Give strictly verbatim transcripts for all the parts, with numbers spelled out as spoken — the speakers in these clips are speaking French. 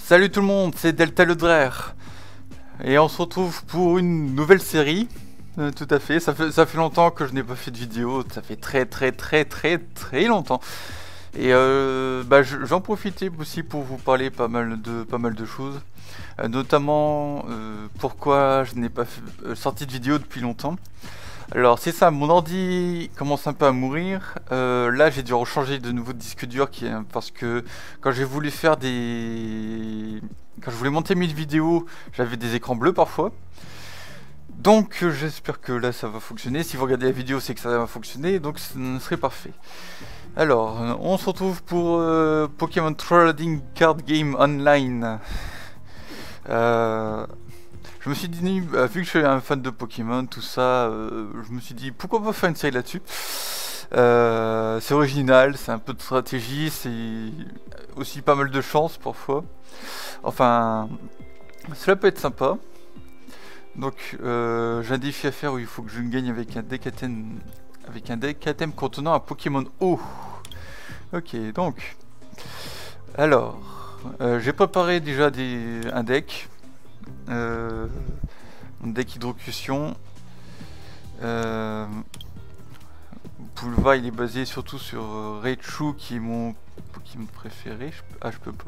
Salut tout le monde, c'est Delta le Draire. Et on se retrouve pour une nouvelle série. Euh, tout à fait. Ça, fait, ça fait longtemps que je n'ai pas fait de vidéo. Ça fait très très très très très longtemps. Et euh, bah, j'en profitais aussi pour vous parler pas mal de, pas mal de choses. Euh, notamment euh, pourquoi je n'ai pas fait, euh, sorti de vidéo depuis longtemps. Alors c'est ça, mon ordi commence un peu à mourir. Euh, là j'ai dû rechanger de nouveau de disque dur qui, parce que quand j'ai voulu faire des... Quand je voulais monter mes vidéos, j'avais des écrans bleus parfois. Donc euh, j'espère que là ça va fonctionner. Si vous regardez la vidéo, c'est que ça va fonctionner, donc ce serait parfait. Alors, on se retrouve pour euh, Pokémon Trading Card Game Online. Euh... Je me suis dit, euh, vu que je suis un fan de Pokémon, tout ça, euh, je me suis dit pourquoi pas faire une série là-dessus. Euh, c'est original, c'est un peu de stratégie, c'est aussi pas mal de chance parfois. Enfin, cela peut être sympa. Donc, euh, j'ai un défi à faire où il faut que je gagne avec un deck à thème, avec un deck à thème contenant un Pokémon eau. Ok, donc, alors, euh, j'ai préparé déjà des, un deck. Euh, un deck hydrocution. Euh, vous pouvez le voir, il est basé surtout sur euh, Raichu qui est mon Pokémon préféré. Je, ah, je peux pas.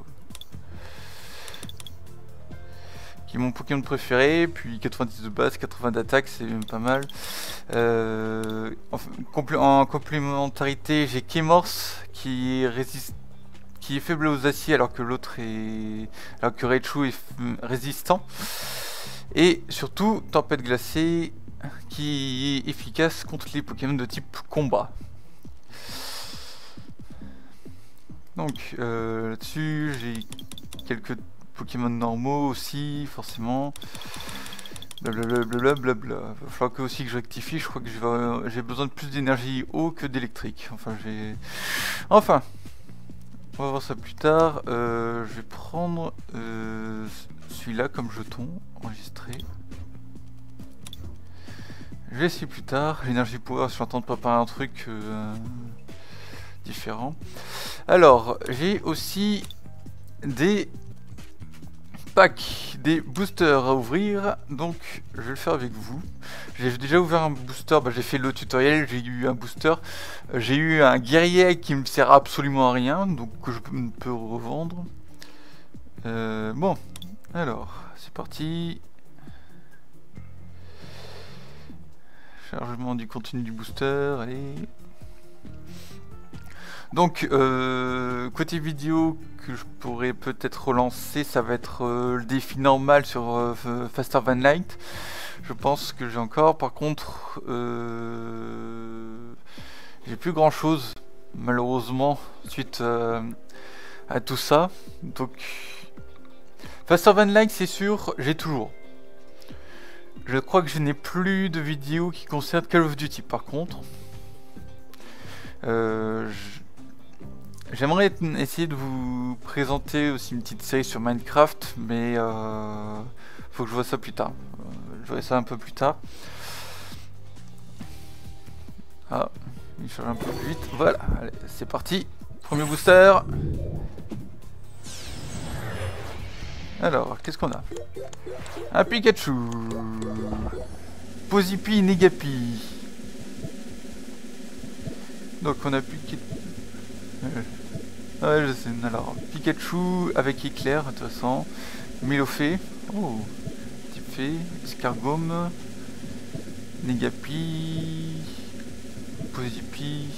Qui est mon Pokémon préféré. Puis quatre-vingt-dix de base, quatre-vingts d'attaque, c'est même pas mal. Euh, en, complé en complémentarité, j'ai Kémorse qui résiste. Qui est faible aux aciers alors que l'autre est... alors que Raichu est résistant. Et surtout, Tempête glacée qui est efficace contre les Pokémon de type combat. Donc euh, là-dessus, j'ai quelques Pokémon normaux aussi, forcément. Blablabla, blablabla. Il va falloir que aussi que je rectifie, je crois que j'ai besoin de plus d'énergie eau que d'électrique. Enfin, j'ai... Enfin on va voir ça plus tard. Euh, je vais prendre euh, celui-là comme jeton enregistré. Je vais essayer plus tard. L'énergie power, je suis en train de préparer un truc euh, différent. Alors, j'ai aussi des packs, des boosters à ouvrir. Donc, je vais le faire avec vous. J'ai déjà ouvert un booster, bah, j'ai fait le tutoriel, j'ai eu un booster. Euh, j'ai eu un guerrier qui me sert absolument à rien, donc que je peux, peux revendre. Euh, bon, alors, c'est parti. Chargement du contenu du booster, allez. Donc, euh, côté vidéo que je pourrais peut-être relancer, ça va être euh, le défi normal sur euh, Faster Than Light. Je pense que j'ai encore. Par contre, euh, j'ai plus grand chose, malheureusement, suite euh, à tout ça. Donc, Faster Than Light, c'est sûr, j'ai toujours. Je crois que je n'ai plus de vidéos qui concernent Call of Duty, par contre. Euh, J'aimerais essayer de vous présenter aussi une petite série sur Minecraft, mais euh, faut que je vois ça plus tard. Euh, je verrai ça un peu plus tard. Ah, il change un peu plus vite. Voilà, allez, c'est parti. Premier booster. Alors, qu'est-ce qu'on a? Un Pikachu. Posipi Negapi. Donc on a Pikachu. Ouais, je sais. Alors, Pikachu avec éclair, intéressant. Milofé. Oh, type fée. Escargome. Negapi. Posipi.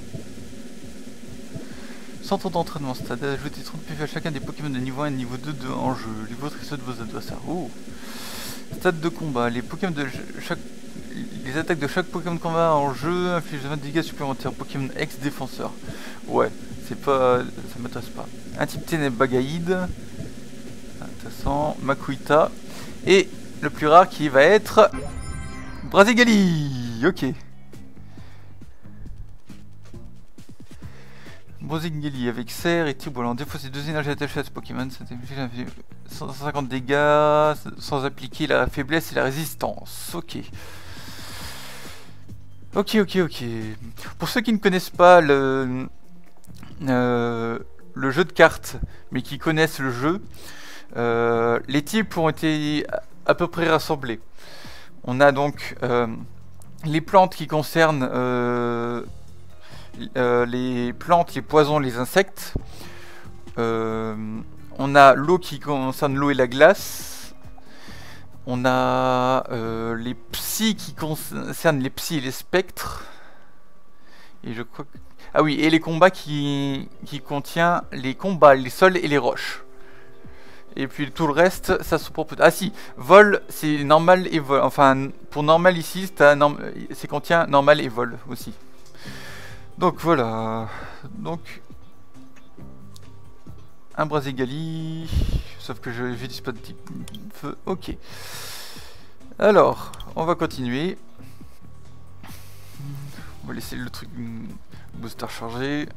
Centre d'entraînement stade. Ajoutez trente P V à chacun des Pokémon de niveau un et de niveau deux de, en jeu. Les vôtres et ceux de vos adversaires. Oh. Stade de combat. Les Pokémon de chaque. Les attaques de chaque Pokémon de combat en jeu infligent vingt dégâts supplémentaires. Pokémon ex-défenseur. Ouais. C'est pas... ça m'intéresse pas. Un type ténèbres Bagaïd. Intéressant. Makuita. Et le plus rare qui va être... Brazigali. Ok. Brazigali avec serre et Tibolan. Des fois, c'est deux énergies attachées à ce Pokémon. cent cinquante dégâts sans appliquer la faiblesse et la résistance. Ok. Ok, ok, ok. Pour ceux qui ne connaissent pas le... Euh, le jeu de cartes, mais qui connaissent le jeu, Euh, les types ont été à peu près rassemblés. On a donc euh, les plantes qui concernent euh, euh, les plantes, les poisons, les insectes. Euh, on a l'eau qui concerne l'eau et la glace. On a euh, les psys qui concernent les psys et les spectres. Et je crois que... Ah oui, et les combats qui, qui contient les combats, les sols et les roches. Et puis tout le reste, ça se propose. Ah si, vol, c'est normal et vol. Enfin, pour normal ici, c'est contient normal et vol aussi. Donc voilà. Donc un Braségali. Sauf que je j'ai du spot type feu. Ok. Alors, on va continuer. On va laisser le truc booster chargé.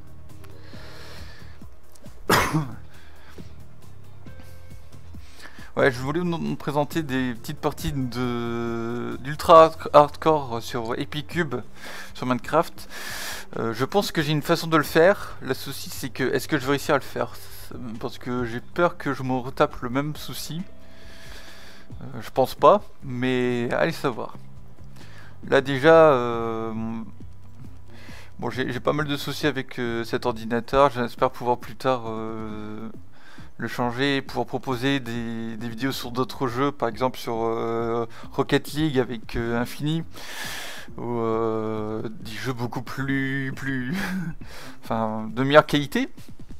Ouais, je voulais vous présenter des petites parties de d'ultra hardcore sur Epicube sur Minecraft. Euh, je pense que j'ai une façon de le faire. Le souci, c'est que est-ce que je vais réussir à le faire? Parce que j'ai peur que je me retape le même souci. Euh, je pense pas, mais allez savoir. Là déjà, euh, bon, j'ai pas mal de soucis avec euh, cet ordinateur. J'espère pouvoir plus tard euh, le changer et pouvoir proposer des, des vidéos sur d'autres jeux, par exemple sur euh, Rocket League avec euh, Infini, ou euh, des jeux beaucoup plus, plus, enfin, de meilleure qualité.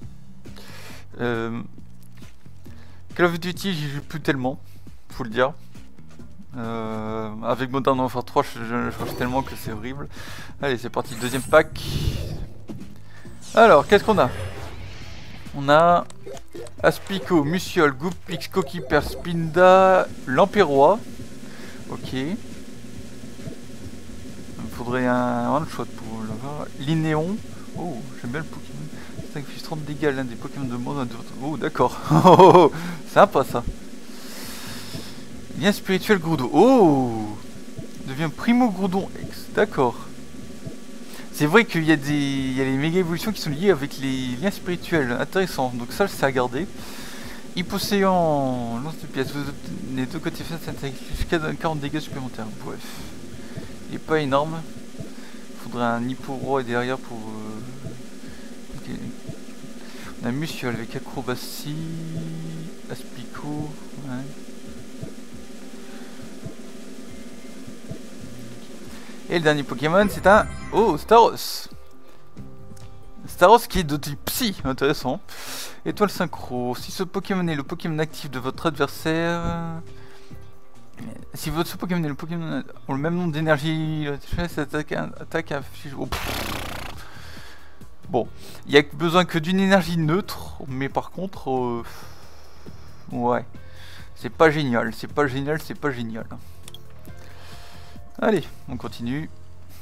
Euh, Call of Duty, j'y joue plus tellement, faut le dire. Euh, avec Modern Warfare trois, je, je, je change tellement que c'est horrible. Allez, c'est parti, deuxième pack. Alors, qu'est-ce qu'on a? On a Aspico, Musiol, Goupix, Coquipper, Spinda, Lamperois. Ok. Il me faudrait un one shot pour l'avoir. Linéon. Oh, j'aime bien le Pokémon. Ça fait trente dégâts l'un des Pokémon de mode. Oh, d'accord. Oh, sympa ça. Lien spirituel Groudon. Oh, devient Primo Groudon X. D'accord. C'est vrai qu'il y a des, il y a les méga évolutions qui sont liées avec les liens spirituels. Intéressant. Donc ça, c'est à garder. Hyposéant, lance de pièces. Vous obtenez deux côtés face jusqu'à quarante dégâts supplémentaires. Bref, il est pas énorme. Faudrait un Hipporo derrière pour. Euh... Okay. On a Musiol avec acrobatie, Aspico. Ouais. Et le dernier Pokémon, c'est un... Oh, Staros. Staros qui est de type Psy, intéressant. Étoile synchro. Si ce Pokémon est le Pokémon actif de votre adversaire... Si votre Pokémon est le Pokémon... ont le même nombre d'énergie... Attaque, attaque affiche... Oh, bon, il n'y a besoin que d'une énergie neutre, mais par contre... Euh... Ouais. C'est pas génial, c'est pas génial, c'est pas génial. Allez, on continue.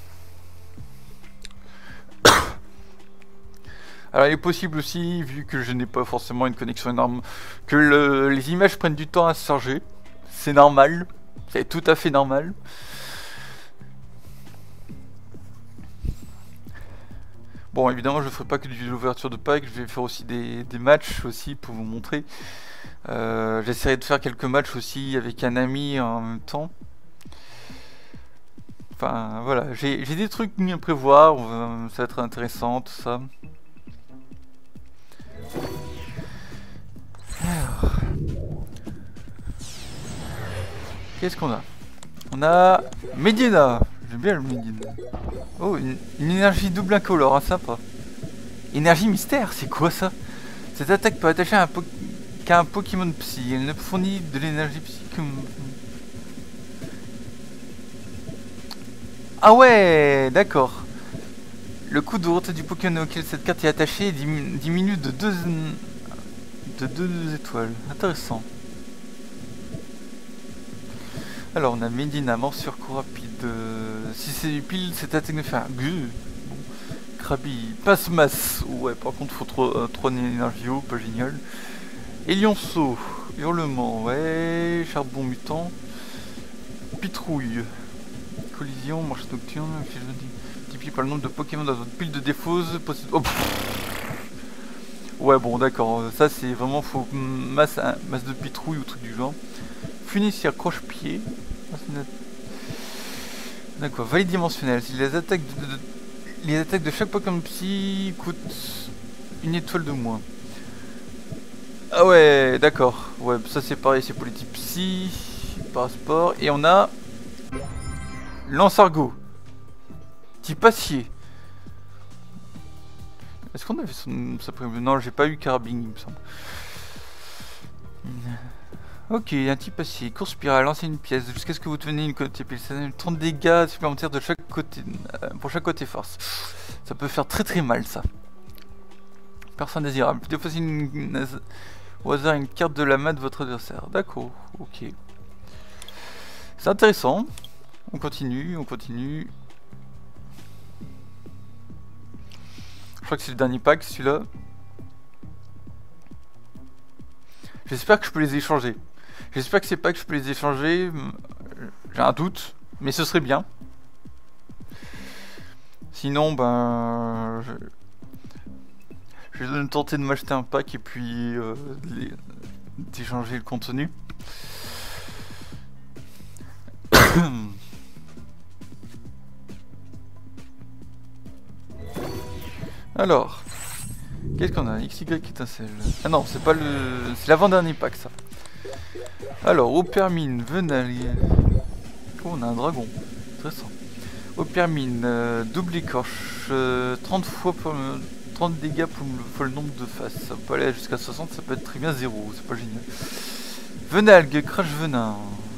Alors il est possible aussi, vu que je n'ai pas forcément une connexion énorme, que le, les images prennent du temps à se charger. C'est normal, c'est tout à fait normal. Bon, évidemment, je ne ferai pas que de l'ouverture de pack, je vais faire aussi des, des matchs aussi pour vous montrer. Euh, J'essaierai de faire quelques matchs aussi avec un ami en même temps. Enfin voilà, j'ai des trucs à prévoir, euh, ça va être intéressant tout ça. Alors, qu'est-ce qu'on a? On a Medina, j'aime bien le Medina. Oh, une, une énergie double incolore, hein, sympa. Énergie mystère, c'est quoi ça? Cette attaque peut attacher un, po qu'à un Pokémon Psy, elle ne fournit de l'énergie psy que... Ah ouais, d'accord. Le coup de retour du Pokémon auquel cette carte est attachée diminue de deux de deux étoiles. Intéressant. Alors on a Medina, morsure coup rapide. Si c'est pile, cette attaque ne fait un gueux. Bon. Krabi, passe-masse. Ouais, par contre faut trop, euh, trop d'énergie haut, pas génial. Elionceau, hurlement, ouais, charbon mutant. Pitrouille. Collision, marche nocturne, multiplie par le nombre de Pokémon dans votre pile de défausse. Oh, Ouais, bon, d'accord. Ça, c'est vraiment faut masse, hein, masse de pitrouille ou truc du genre. Funicière croche-pied. D'accord. Valet dimensionnel. Si les attaques de, de, de, les attaques de chaque Pokémon Psy coûtent une étoile de moins. Ah ouais, d'accord. Ouais, ça c'est pareil, c'est pour les types Psy, Parasport. Et on a Lance-Argot. Type acier. Est-ce qu'on avait son... sa prévu? Non, j'ai pas eu Carabine, il me semble. Ok, un type acier. Course spirale, lancer une pièce jusqu'à ce que vous deveniez une côté pile. trente dégâts supplémentaires de chaque côté, euh, pour chaque côté force. Ça peut faire très très mal, ça. Personne désirable. Défausser une, une, au hasard une carte de la main de votre adversaire. D'accord, ok. C'est intéressant. On continue, on continue. Je crois que c'est le dernier pack, celui-là. J'espère que je peux les échanger. J'espère que c'est pas que je peux les échanger. J'ai un doute, mais ce serait bien. Sinon, ben... Je, je vais tenter de m'acheter un pack et puis euh, d'échanger le contenu. Alors, qu'est-ce qu'on a? X Y étincelle. Ah non, c'est pas le... c'est l'avant-dernier pack, ça. Alors, Opermine, Venalier. Oh, on a un dragon. Intéressant. Opermine, euh, double écorche. Euh, trente fois pour le... trente dégâts pour le, pour le nombre de faces. Ça peut aller jusqu'à soixante, ça peut être très bien zéro. C'est pas génial. Venalgue, crash venin.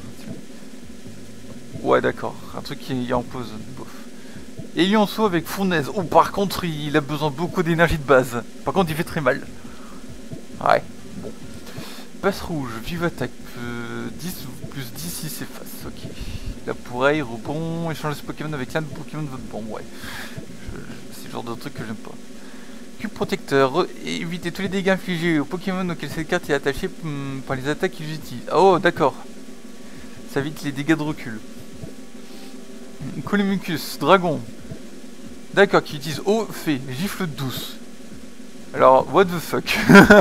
Ouais, d'accord. Un truc qui est en pause. Bof. Et Lionceau avec fournaise. Oh, par contre, il a besoin beaucoup d'énergie de base. Par contre, il fait très mal. Ouais, bon. Passe rouge, vive attaque. Euh, dix plus dix, si c'est face. Ok. La pourraille, rebond. Échanger ce Pokémon avec l'un de Pokémon de votre banc. Ouais. C'est le genre de truc que j'aime pas. Cube protecteur. Évitez tous les dégâts infligés aux Pokémon auxquels cette carte est attachée hum, par les attaques qu'ils utilisent. Oh, d'accord. Ça évite les dégâts de recul. Colimucus, dragon. D'accord, qui utilise eau, fée, gifle douce. Alors, what the fuck.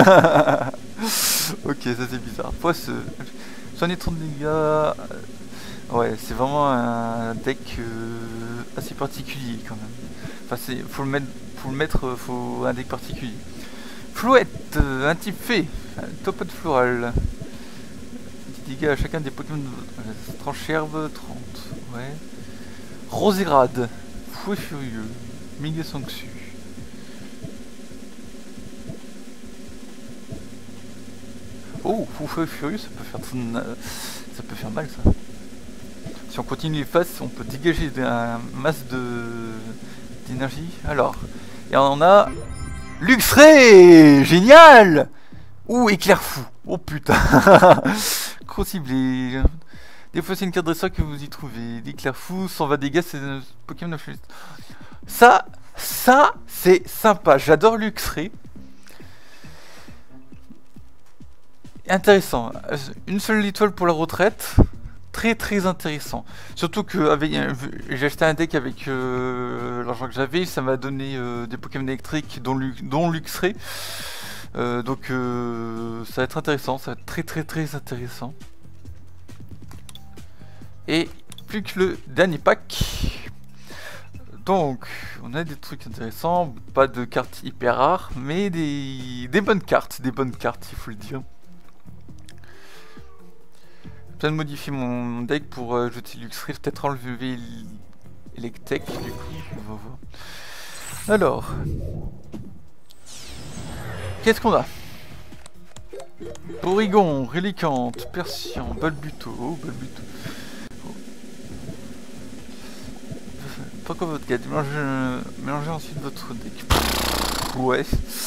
Ok, ça c'est bizarre. Poisseux. Soigner trente dégâts. Ouais, c'est vraiment un deck euh, assez particulier quand même. Enfin, c'est, faut le mettre, faut le mettre, faut un deck particulier. Flouette, un type fée. Topode floral. dix dégâts à chacun des Pokémon. Tranche herbe, trente. Ouais. Rosérade. Fouet furieux. Méga sanctu. Oh, fouet furieux, ça peut faire ça peut faire mal ça. Si on continue les phases, on peut dégager un masse de d'énergie. Alors, et on a Luxray, génial. Ouh, éclair fou. Oh putain. Gros ciblé. Des fois c'est une carte dresseur que vous y trouvez. L'éclair fou, cent vingt dégâts, c'est un Pokémon de Ça, ça, c'est sympa. J'adore Luxray. Intéressant. Une seule étoile pour la retraite. Très très intéressant. Surtout que j'ai acheté un deck avec euh, l'argent que j'avais. Ça m'a donné euh, des Pokémon électriques dont, dont Luxray. Euh, donc euh, ça va être intéressant. Ça va être très très très intéressant. Et plus que le dernier pack. Donc, on a des trucs intéressants, pas de cartes hyper rares, mais des, des bonnes cartes, des bonnes cartes, il faut le dire. Je viens de modifier mon deck pour euh, jeter Luxray, peut-être enlever Electek, du coup, on va voir. Alors, qu'est-ce qu'on a? Porygon, Relicante, Persian, Balbuto, oh, Balbuto. Pas comme votre gars, mélangez, mélangez ensuite votre deck. Ouais.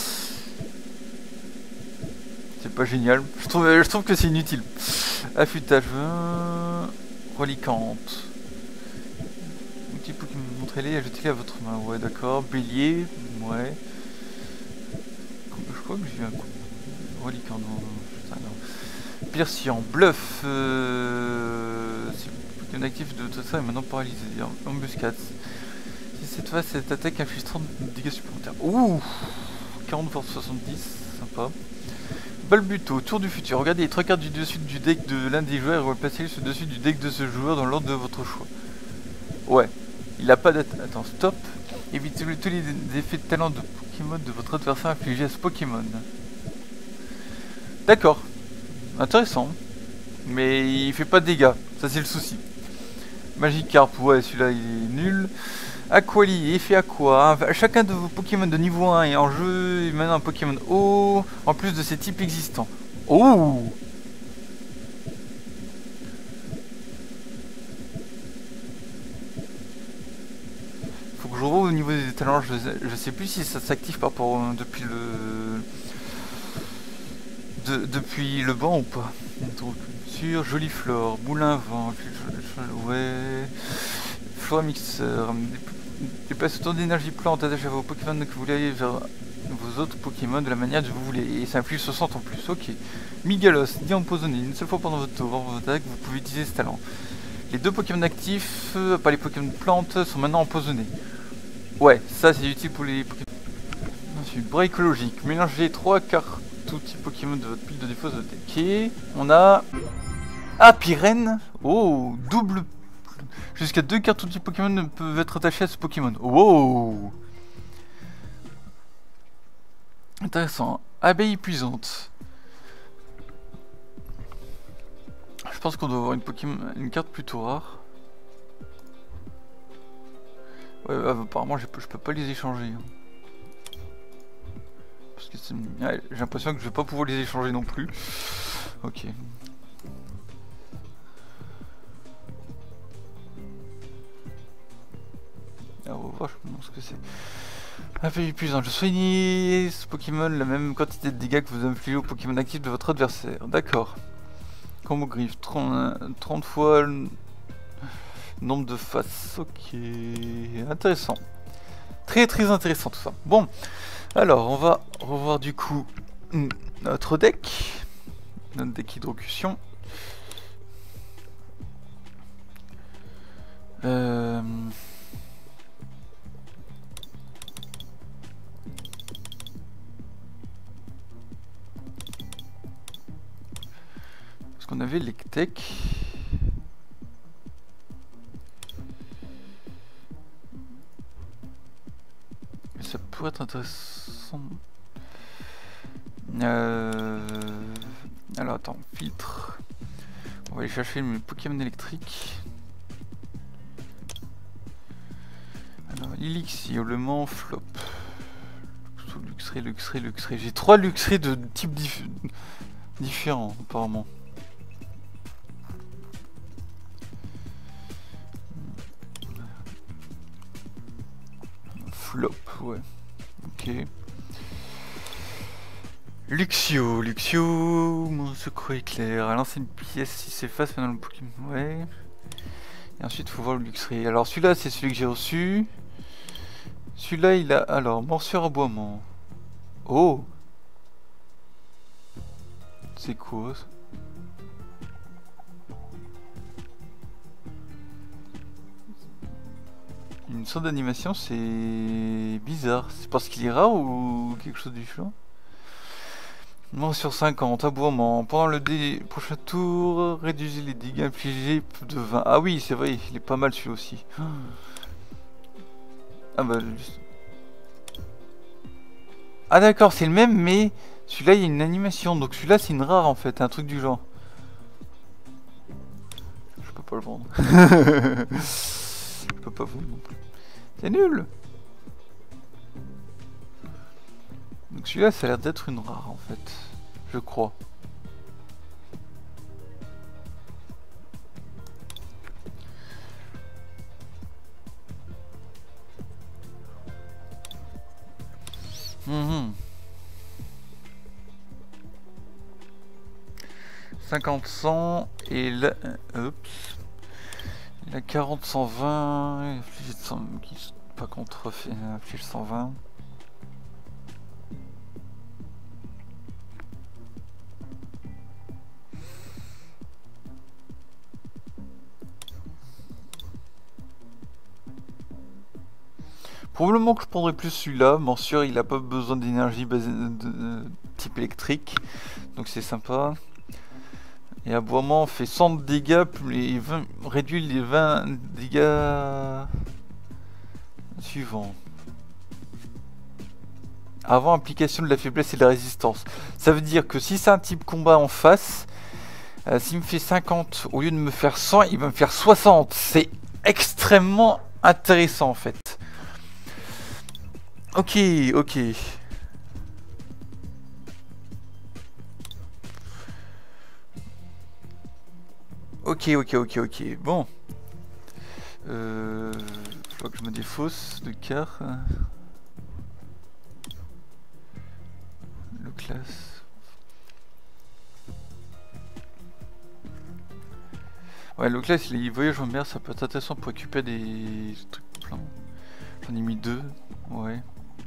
C'est pas génial. Je trouve, je trouve que c'est inutile. Affûtage. Relicante. Outil Pokémon, montrez-les, ajoutez-les à votre main. Ouais, d'accord. Bélier. Ouais. Je crois que j'ai un coup. Relicante. Non, putain, non. Persian. Bluff. Euh... Pokémon actif de tout ça est maintenant paralysé. Embuscade. Si cette fois cette attaque inflige trente dégâts supplémentaires. Ouh, quarante voire soixante-dix, sympa. Balbuto, tour du futur. Regardez les trois cartes du dessus du deck de l'un des joueurs et vous placez sur le dessus du deck de ce joueur dans l'ordre de votre choix. Ouais, il a pas d'attaque. Attends, stop. Évitez tous les effets de talent de Pokémon de votre adversaire infligés à ce Pokémon. D'accord. Intéressant. Mais il fait pas de dégâts, ça c'est le souci. Magikarp, ouais, celui-là il est nul. Aquali, effet Aqua. Chacun de vos Pokémon de niveau un est en jeu et maintenant un Pokémon haut, en plus de ses types existants. Oh! Faut que je revoie au niveau des talents, je, je sais plus si ça s'active par rapport euh, depuis le... De, depuis le banc ou pas. Sur Jolie Flore, Moulin Vent, ouais... Flora Mixeur, déplace autant d'énergie plante attachée à vos Pokémon que vous voulez vers vos autres Pokémon de la manière que vous voulez. Et ça inflige soixante en plus, ok. Migalos, dit empoisonné, une seule fois pendant votre tour, avant votre attaque, vous pouvez utiliser ce talent. Les deux Pokémon actifs, euh, pas les Pokémon de plantes, sont maintenant empoisonnés. Ouais, ça c'est utile pour les Pokémon. Ensuite, bras écologique, mélangez trois cartes tout type Pokémon de votre pile de défaut de votre deck. Ok, on a... Ah, Pyrène. Oh, double... Jusqu'à deux cartes tout type Pokémon peuvent être attachées à ce Pokémon. Wow. Intéressant. Abeille épuisante. Je pense qu'on doit avoir une Pokémon, une carte plutôt rare. Ouais, apparemment je peux, je peux pas les échanger. Parce que c'est... Ouais, j'ai l'impression que je vais pas pouvoir les échanger non plus. Ok. Ah, on va voir, je me demande ce que c'est. Abeille épuisante. Je soigne ce Pokémon la même quantité de dégâts que vous infligez au Pokémon actif de votre adversaire. D'accord. Combo griffe. trente, trente fois le nombre de faces. Ok. Intéressant. Très très intéressant tout ça. Bon. Alors, on va revoir du coup notre deck. Notre deck hydrocution. Euh... Parce qu'on avait l'Ectec. Ça pourrait être intéressant. Euh... Alors attends, filtre. On va aller chercher mes Pokémon électriques. Alors, Elixir, le Mans, Flop. Luxray, Luxray, Luxray. J'ai trois Luxray de types dif différents apparemment. Flop, ouais. Ok. Luxio, Luxio, mon secours éclair. À lancer une pièce si s'efface pendant le Pokémon. Ouais. Et ensuite, il faut voir le Luxray. Alors, celui-là, c'est celui que j'ai reçu. Celui-là, il a. Alors, morsure aboiement. Oh! C'est quoi ça? Une sorte d'animation, c'est bizarre. C'est parce qu'il est rare ou quelque chose du genre? Non, sur cinquante, aboiement. Pendant le dé... prochain tour, réduisez les dégâts infligés de vingt. Ah oui, c'est vrai, il est pas mal celui-là aussi. Ah bah... Juste... Ah d'accord, c'est le même, mais celui-là, il y a une animation. Donc celui-là, c'est une rare en fait, un truc du genre. Je peux pas le vendre. Je peux pas vendre non plus. C'est nul. Donc celui-là, ça a l'air d'être une rare en fait. Je crois. Mmh. cinquante cent et la... Oups. La quarante cent vingt... Infligé de cent... Pas contrefait... Infligé cent vingt... Probablement que je prendrai plus celui-là. Bon, sûr, il a pas besoin d'énergie basée de, de type électrique. Donc c'est sympa. Et aboiement fait cent dégâts, les vingt, réduit les vingt dégâts suivants. Avant application de la faiblesse et de la résistance. Ça veut dire que si c'est un type combat en face, euh, s'il me fait cinquante, au lieu de me faire cent, il va me faire soixante. C'est extrêmement intéressant en fait. Ok, ok. Ok, ok, ok, ok. Bon. Euh, faut que je me défausse de car. Le classe. Ouais, le classe, les voyages en mer, ça peut être intéressant pour récupérer des trucs pleins. J'en ai mis deux, ouais.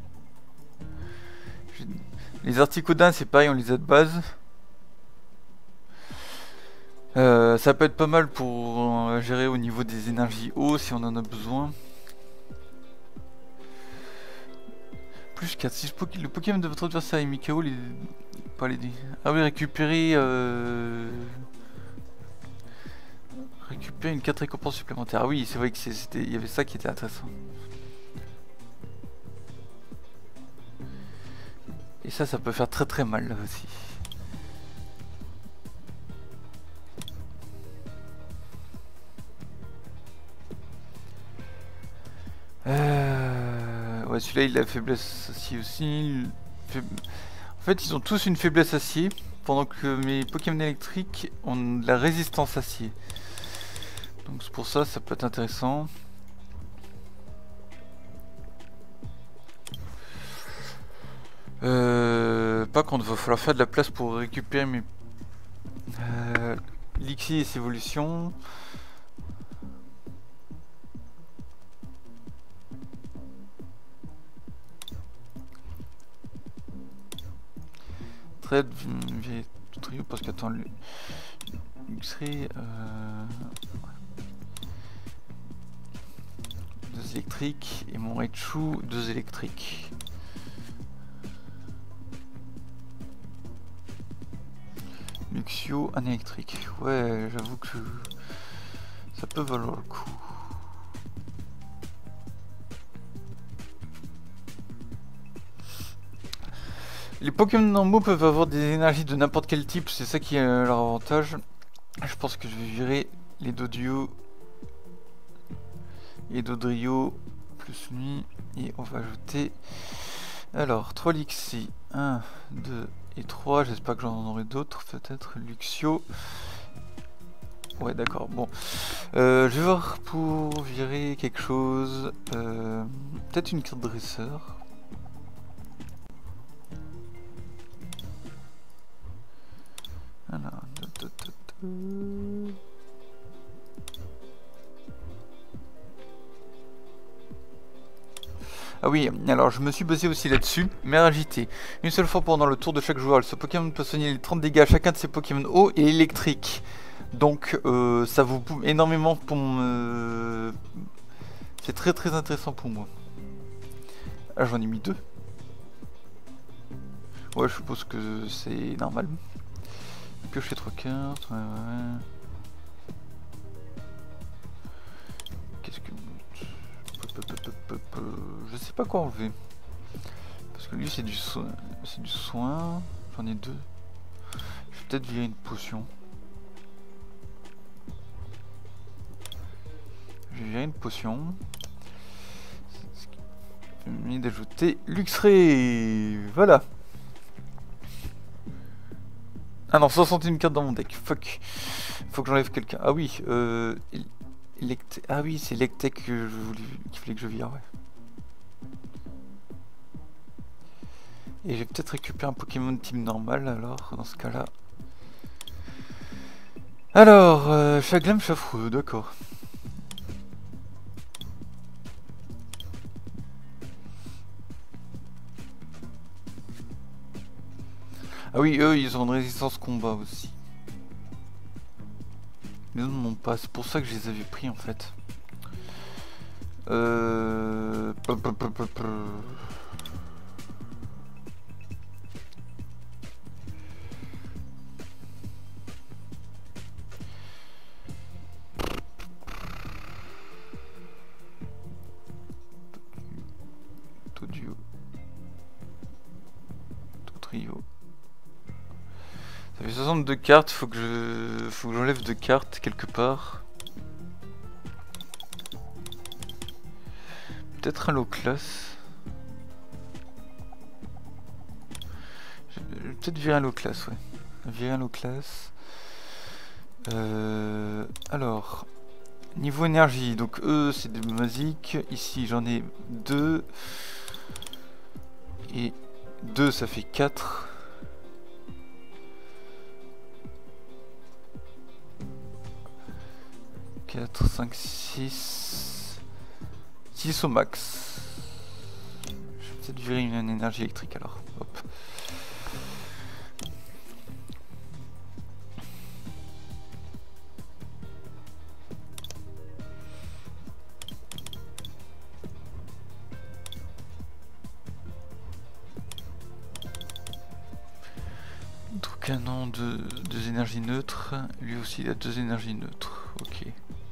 Les articodins, c'est pareil, on les a de base. Euh, ça peut être pas mal pour euh, gérer au niveau des énergies eau si on en a besoin. Plus quatre. Si je, le Pokémon de votre adversaire est Mikao, les... pas les... Ah oui, récupérer... Euh... Récupérer une quatre récompenses supplémentaires. Ah oui, c'est vrai que c'était, il y avait ça qui était intéressant. Et ça, ça peut faire très très mal là aussi. Euh... Ouais, celui-là, il a faiblesse acier aussi. En fait, ils ont tous une faiblesse acier, pendant que mes Pokémon électriques ont de la résistance acier. Donc c'est pour ça, ça peut être intéressant. Euh, pas contre, il va falloir faire de la place pour récupérer mes euh, Lixie et ses évolutions. Trade tout trio parce qu'attends, Luxray, euh, deux électriques et mon Raichu, deux électriques. Luxio, un électrique. Ouais, j'avoue que ça peut valoir le coup. Les Pokémon normaux peuvent avoir des énergies de n'importe quel type, c'est ça qui est leur avantage. Je pense que je vais virer les Dodio et Dodrio plus lui, et on va ajouter alors trois Lixie, un, deux et trois, j'espère que j'en aurai d'autres, peut-être Luxio. Ouais, d'accord, bon. Euh, je vais voir pour virer quelque chose, euh, peut-être une carte dresseur. Alors, ah oui, alors je me suis basé aussi là-dessus. Mer agitée. Une seule fois pendant le tour de chaque joueur, ce Pokémon peut soigner les trente dégâts à chacun de ses Pokémon eau et électrique. Donc euh, ça vous pousse énormément pour me... C'est très très intéressant pour moi. Ah, j'en ai mis deux. Ouais, je suppose que c'est normal. Piocher trois cartes, ouais, ouais. Qu'est-ce que... Je sais pas quoi enlever. Parce que lui c'est du soin. C'est du soin. J'en ai deux. Je vais peut-être virer une potion. Je vais virer une potion. Ce qui permet d'ajouter Luxray. Voilà. Ah non, soixante et une cartes dans mon deck. Fuck. Faut que j'enlève quelqu'un. Ah oui, euh... Lecte... Ah oui, c'est Lectec que je voulais... qu'il fallait que je vire, ouais. Et j'ai peut-être récupéré un Pokémon type normal, alors, dans ce cas-là. Alors, euh, Chaglam Chafreux, d'accord. Ah oui, eux, ils ont une résistance combat aussi. Les autres n'ont pas, c'est pour ça que je les avais pris en fait. Euh... peu, peu, peu, peu, peu. Tout duo. Tout trio. Ça fait soixante-deux cartes, faut que je. Faut que j'enlève deux cartes quelque part. Peut-être un low class. Je vais peut-être virer un low class, ouais. Virer un low class. Euh, alors, niveau énergie, donc eux c'est des basiques. Ici j'en ai deux. Et deux ça fait quatre. quatre, cinq, six. six au max. Je vais peut-être virer une énergie électrique alors. Hop. Canon de deux énergies neutres, lui aussi il a deux énergies neutres, ok.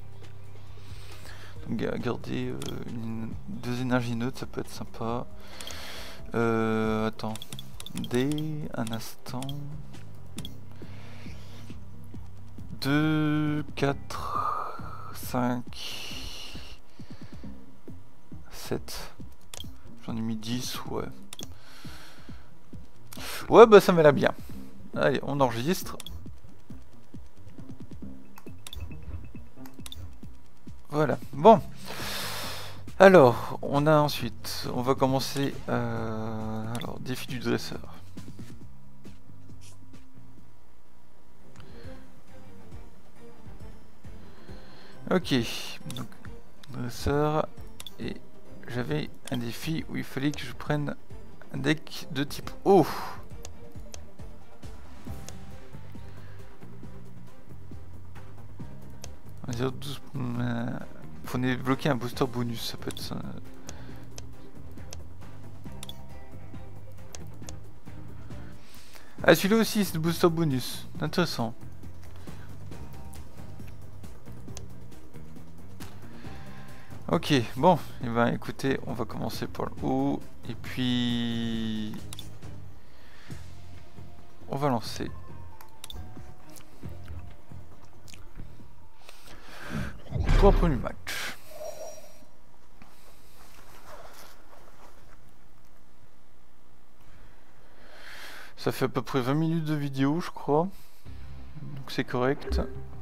Donc garder euh, une, deux énergies neutres, ça peut être sympa. Euh, attends, D, un instant. deux, quatre, cinq, sept. J'en ai mis dix, ouais. Ouais, bah ça m'a l'air bien. Allez, on enregistre. Voilà, bon. Alors, on a ensuite, on va commencer, euh, alors, défi du dresseur. Ok, donc, dresseur, et j'avais un défi où il fallait que je prenne un deck de type eau. douze, euh, faut débloquer un booster bonus, ça peut être ça. Ah, celui-là aussi c'est le booster bonus, intéressant. Ok, bon, et eh ben écoutez, on va commencer par le haut et puis on va lancer. Pour un premier match. Ça fait à peu près vingt minutes de vidéo, je crois. Donc c'est correct.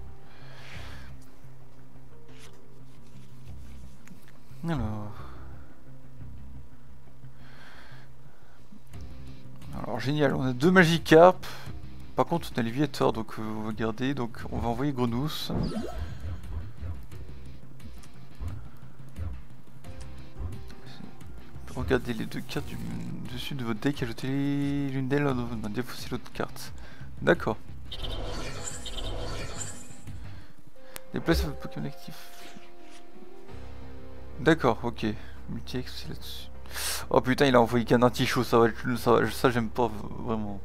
Alors. Alors génial, on a deux Magikarp. Par contre on a les Viator, donc euh, on va garder. Donc on va envoyer Grenousse. Regardez les deux cartes du dessus de votre deck, ajoutez l'une d'elles dans votre main, défaussez l'autre carte. D'accord. Déplacez votre Pokémon actif. D'accord, ok. Multi-X aussi là-dessus. Oh putain, il a envoyé qu'un anti-show, ça va être, ça, ça j'aime pas vraiment.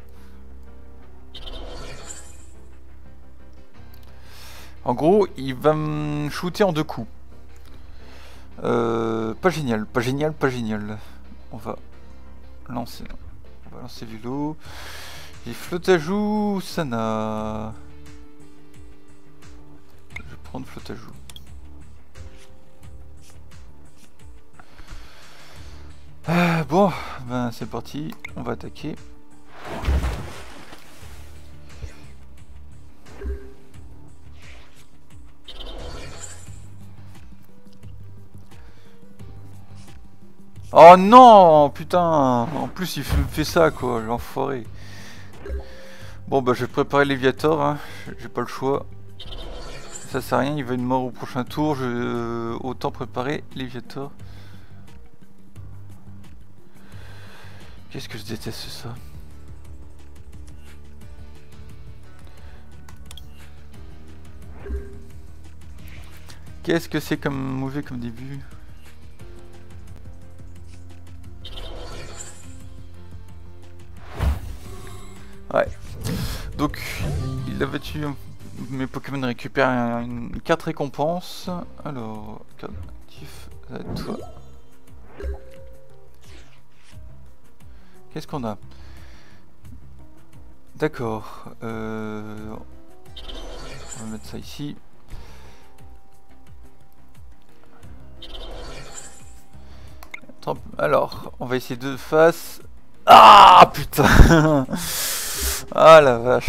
En gros, il va me shooter en deux coups. Euh, pas génial, pas génial, pas génial. On va lancer, on va lancer vélo. Et Flotajou, Sana. Je vais prendre Flotajou. Ah, bon, ben c'est parti, on va attaquer. Oh non, putain, en plus il fait ça quoi, l'enfoiré. Bon bah je vais préparer Léviator, hein. J'ai pas le choix. Ça sert à rien, il va être mort au prochain tour, je... euh, autant préparer Léviator. Qu'est-ce que je déteste ça. Qu'est-ce que c'est comme mauvais comme début. Ouais. Donc, il a battu... Mes Pokémon récupèrent une, une carte récompense. Alors, carte actif, ça va être toi. Qu'est-ce qu'on a? D'accord. Euh... On va mettre ça ici. Alors, on va essayer de face. Ah putain. Ah la vache.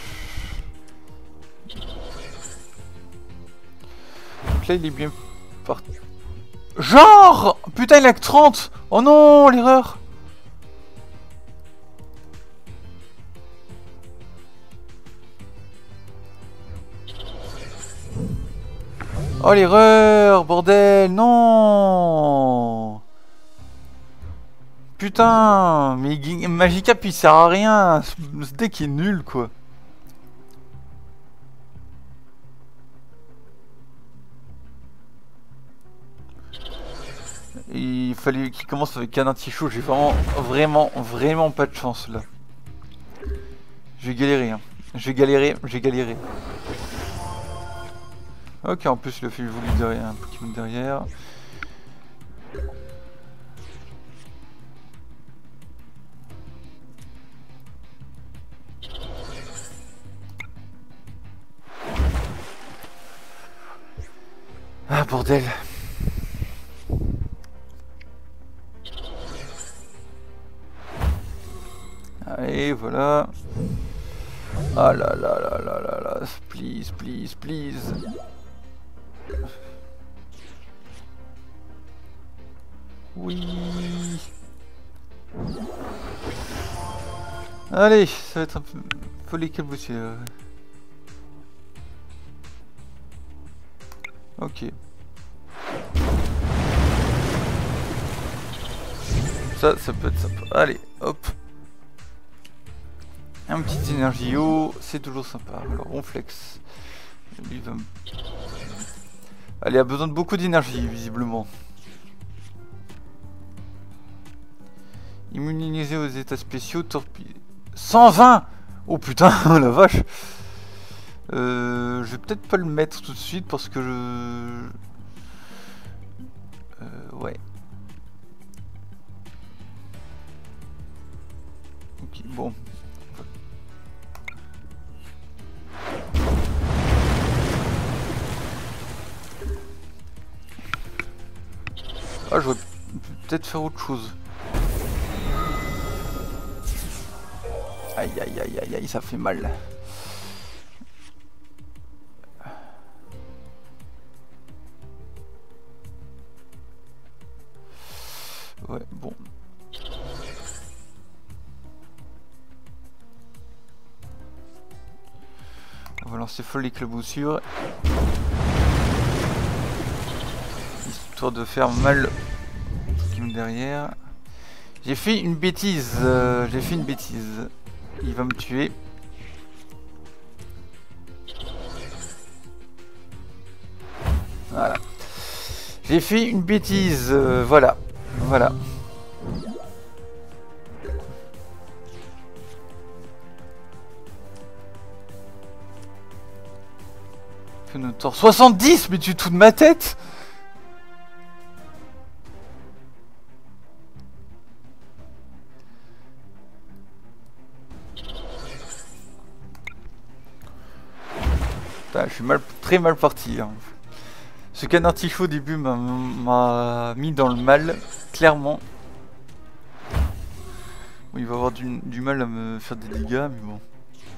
Donc là il est bien parti. Genre putain il a que trente. Oh non l'erreur. Oh l'erreur. Bordel. Non. Putain, mais Magikarp il sert à rien, ce deck est nul quoi. Il fallait qu'il commence avec un anti-chaud, j'ai vraiment, vraiment, vraiment pas de chance là. Je vais galérer, hein. Je vais galérer, j'ai galéré. Ok, en plus le fait voulu derrière, un Pokémon derrière. Ah bordel. Allez voilà. Ah là là là là là là. Please, please, please. Oui. Allez, ça va être un peu... Faut les calbousser. Ok. Ça, ça peut être sympa. Allez, hop. Un petit énergie haut, c'est toujours sympa. Alors, on flex. Lui va me... Allez, il a besoin de beaucoup d'énergie, visiblement. Immunisé aux états spéciaux, torpille. cent vingt. Oh putain, la vache. Euh, je vais peut-être pas le mettre tout de suite parce que je... Euh, ouais. Ok, bon. Ah, je vais peut-être faire autre chose. Aïe aïe aïe aïe aïe, ça fait mal. Ouais, bon. On va lancer folle éclaboussure. Histoire de faire mal qui me derrière. J'ai fait une bêtise. Euh, J'ai fait une bêtise. Il va me tuer. Voilà. J'ai fait une bêtise. Euh, voilà. Voilà. soixante-dix, mais tu te fous de ma tête? Putain, je suis mal, très mal parti. Hein. Ce canard tichot au début m'a mis dans le mal, clairement. Bon, il va avoir du, du mal à me faire des dégâts, mais bon.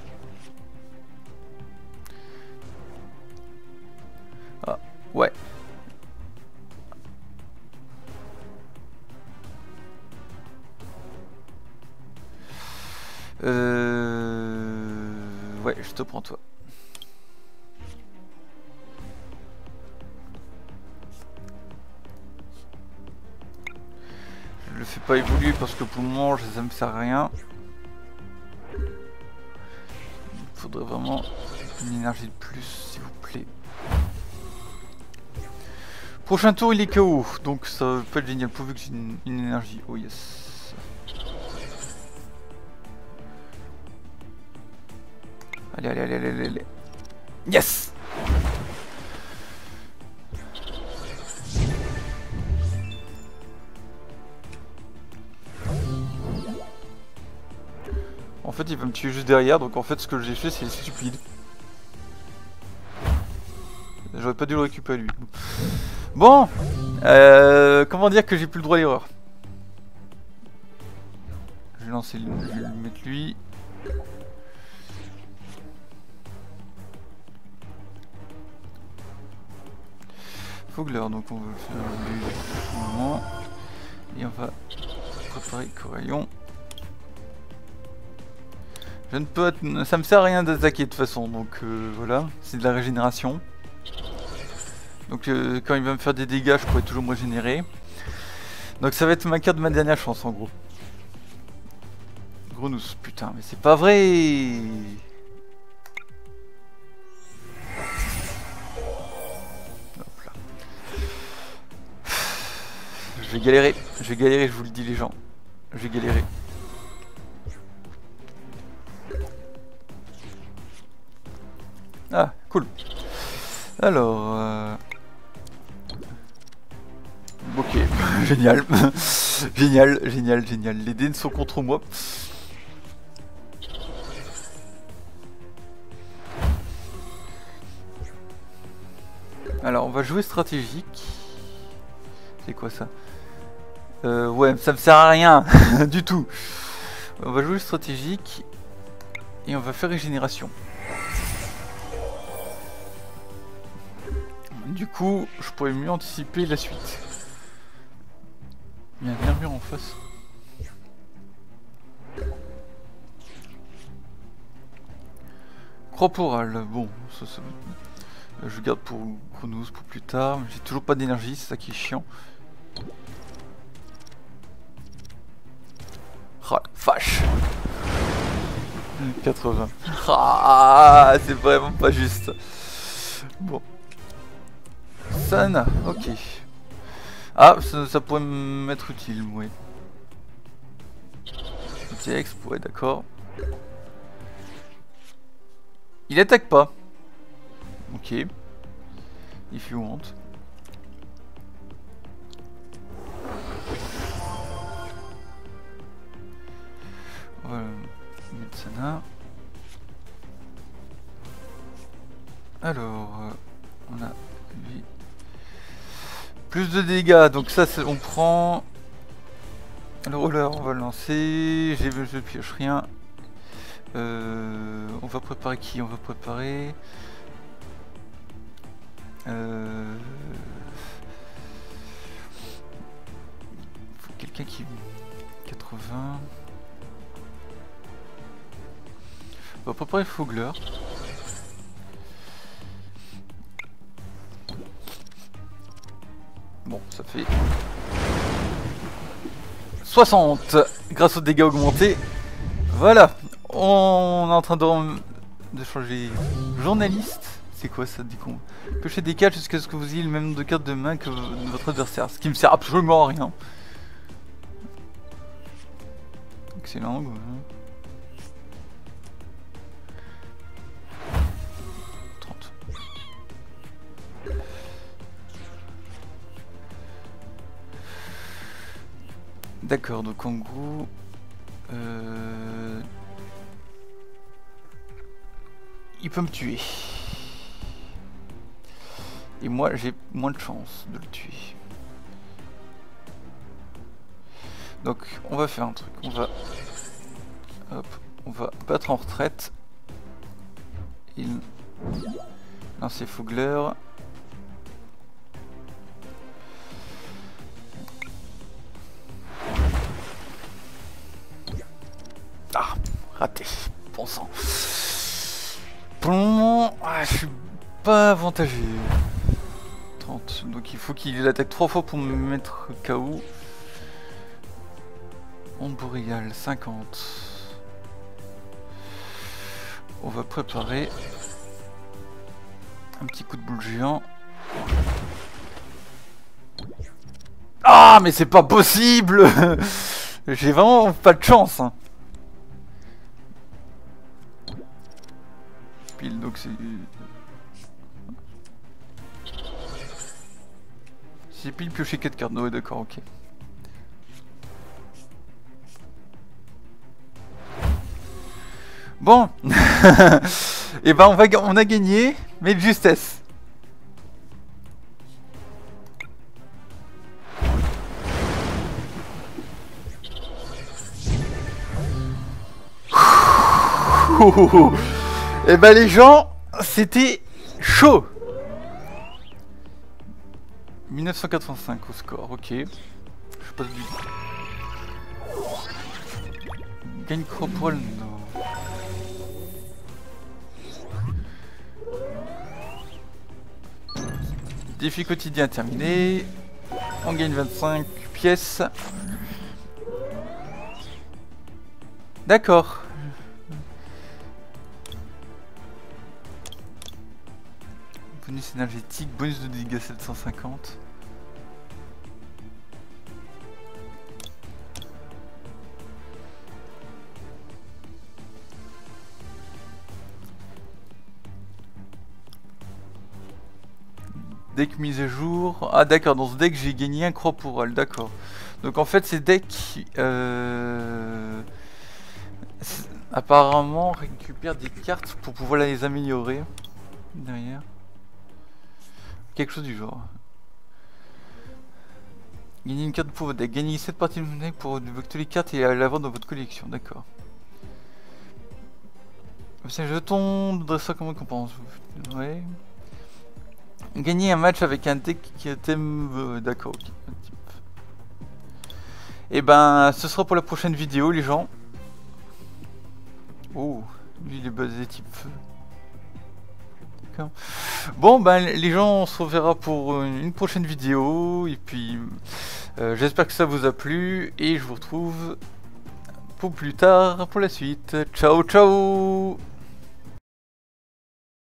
Ah, ouais. Euh... Ouais, je te prends toi. Je le fais pas évoluer parce que pour le moment ça me sert à rien. Il faudrait vraiment une énergie de plus s'il vous plaît. Prochain tour il est K O, donc ça peut être génial pourvu que j'ai une, une énergie. Oh yes. Allez, allez, allez, allez, allez. Yes! En fait, il va me tuer juste derrière, donc en fait, ce que j'ai fait, c'est stupide. J'aurais pas dû le récupérer lui. Bon, euh, comment dire que j'ai plus le droit à l'erreur. Je vais lancer, je vais mettre lui. Fogler, donc on va faire lui un moment. Et on va préparer Coraillon. Je ne peux, ça me sert à rien d'attaquer de toute façon, donc euh, voilà, c'est de la régénération. Donc euh, quand il va me faire des dégâts, je pourrai toujours me régénérer. Donc ça va être ma carte de ma dernière chance en gros. Grenousse, putain, mais c'est pas vrai. Hop là. Je vais galérer, je vais galérer, je vous le dis les gens. Je vais galérer. Ah, cool. Alors... Euh... Ok, génial. Génial, génial, génial. Les dés sont contre moi. Alors, on va jouer stratégique. C'est quoi ça? euh, Ouais, ça me sert à rien du tout. On va jouer stratégique. Et on va faire régénération. Du coup, je pourrais mieux anticiper la suite. Il y a un armure en face. Corporal, bon, ça, ça... je garde pour Chronos pour plus tard. J'ai toujours pas d'énergie, c'est ça qui est chiant. Ah, vache. quatre-vingts. Ah, c'est vraiment pas juste. Bon. Sana, ok. Ah, ça, ça pourrait m'être utile, oui. Petit exp, ouais, d'accord. Il attaque pas. Ok. If you want. Voilà. Mettre Sana. Alors, euh, on a lui. Plus de dégâts, donc ça on prend. Le roller, on va le lancer. J'ai je pioche rien. Euh, on va préparer qui? On va préparer. Euh, faut quelqu'un qui. quatre-vingts. On va préparer Fogler. Bon, ça fait soixante grâce aux dégâts augmentés. Voilà, on est en train de, de changer journaliste. C'est quoi ça du coup? Piocher des cartes jusqu'à ce que vous ayez le même nombre de cartes de main que votre adversaire. Ce qui me sert absolument à rien. Excellent. trente. D'accord, donc en gros... Euh... il peut me tuer. Et moi j'ai moins de chance de le tuer. Donc on va faire un truc. On va... Hop, on va battre en retraite. Il... lancer Fogler. Ah, raté. Bon sang. Pour le moment, ah, je suis pas avantagé. trente. Donc il faut qu'il attaque trois fois pour me mettre K O. Onde boréale, cinquante. On va préparer un petit coup de boule géant. Ah, mais c'est pas possible. J'ai vraiment pas de chance. Hein. piles, donc c'est... six piles, piocher quatre cartes, ouais d'accord, ok. Bon. Et ben on, va, on a gagné, mais de justesse. Et ben les gens, c'était chaud. mille neuf cent quatre-vingt-cinq au score, ok. Je passe du... Gagne Cropole, non. Défi quotidien terminé. On gagne vingt-cinq pièces. D'accord. Bonus énergétique, bonus de dégâts sept cent cinquante. Deck mise à jour. Ah d'accord, dans ce deck j'ai gagné un croix pour elle, d'accord. Donc en fait ces decks euh, apparemment récupèrent des cartes pour pouvoir les améliorer derrière. Quelque chose du genre. Gagner une carte pour votre deck. Gagner sept parties de votre deck pour débloquer les cartes et la vendre dans votre collection, d'accord. C'est un jeton de dresseur comme récompense. Ouais. Gagner un match avec un deck qui thème... Euh, d'accord, ok. Et ben, ce sera pour la prochaine vidéo, les gens. Oh, lui il est basé type feu. D'accord. Bon, ben, les gens, on se reverra pour une prochaine vidéo. Et puis, euh, j'espère que ça vous a plu. Et je vous retrouve pour plus tard, pour la suite. Ciao, ciao!